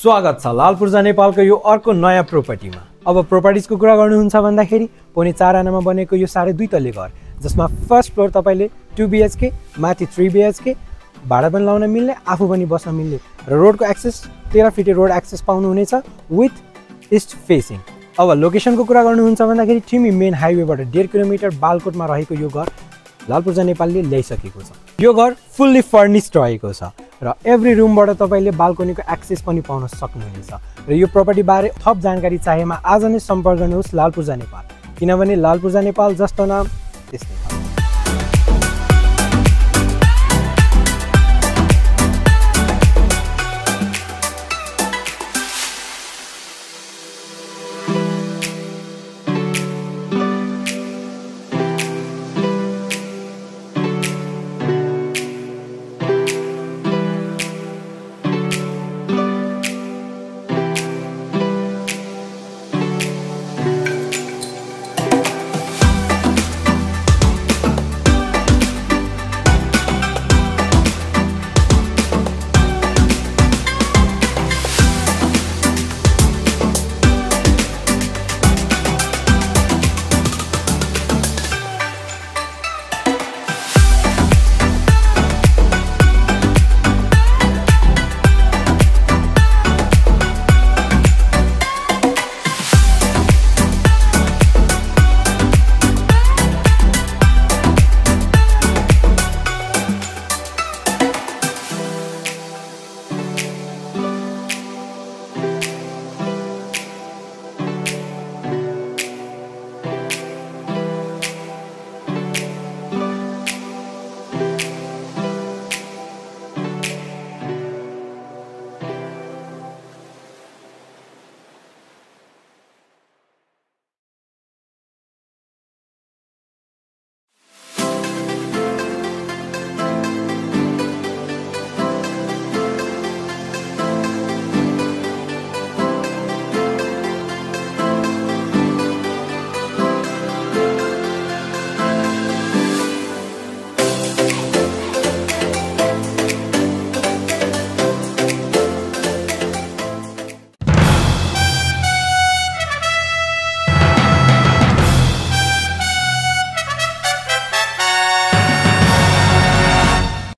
स्वागत छ लालपुर्जा नेपालको यो अर्को नयाँ प्रोपर्टीमा। अब प्रोपर्टिजको कुरा गर्नुहुन्छ भन्दाखेरि पौने 4 आनामा बनेको यो 2.5 तल्ले घर जसमा फर्स्ट फ्लोर तपाईले 2 BHK माथि 3 BHK भाडा पनि लाउन मिल्ने आफू पनि बस्न मिल्ने र रोडको एक्सेस 13 फिटे रोड एक्सेस पाउनु हुनेछ विथ ईस्ट फेसिङ। अब लोकेसनको कुरा गर्नुहुन्छ भन्दाखेरि ठिमी मेन हाइवेबाट 1.5 किलोमिटर बालकोटमा रहेको यो घर लालपुर्जा नेपालले ल्याइसकेको छ। यो घर फुल्ली फर्निस्ड रहेको छ र एभ्री रुमबाट तपाईले बाल्कनीको एक्सेस पनि पाउन सक्नुहुनेछ र यो प्रोपर्टी बारे थप जानकारी चाहिएमा आज नै सम्पर्क गर्नुहोस् लालपुर्जा नेपाल, किनभने लालपुर्जा नेपाल जस्तो नाम त्यस्तै।